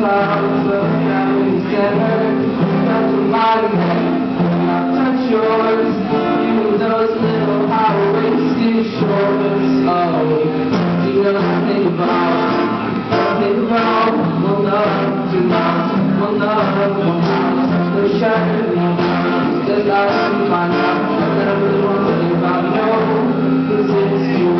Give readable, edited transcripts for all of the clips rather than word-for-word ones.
clouds of family center. Touch my neck, and I'll touch yours. You those little high-waisted shorts. Oh, do you know nothing about one love, two mouths, one love, one house, no shirt, no house. Just like to find out that I really want to think about no, 'cause it's you.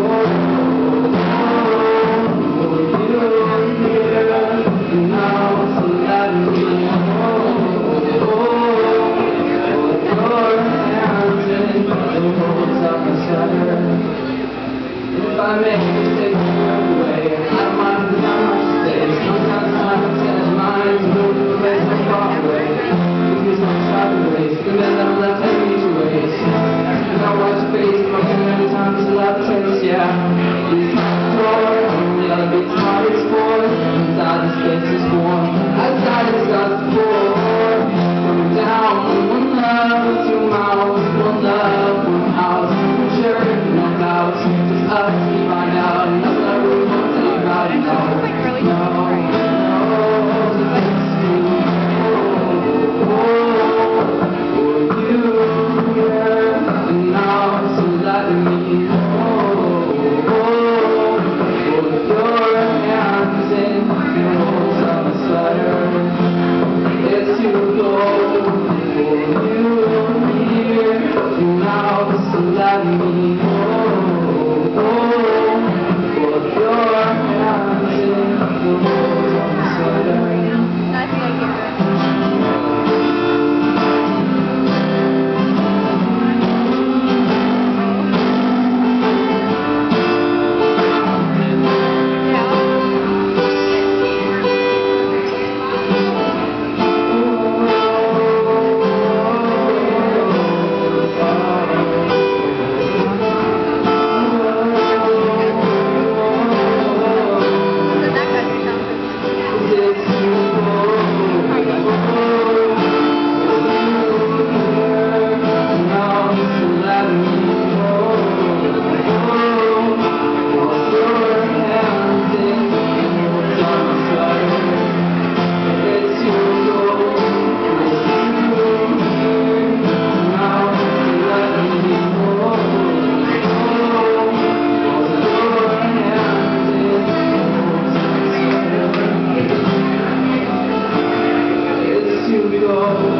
If I make you take me away, I don't mind how much space. Sometimes silence has minds move to a place so far away. Because I'm sideways, the men that I'm left take me to waste. And I watch your face, broken every time there's a lot of tense, yeah. These door, the other big smart explore. Inside the space is warm, outside it starts to pour. Coming down, one love, two mouths, one love, one house, one shirt, no house. Just us, we find out, nothing I really want to tell you about it, no. Go.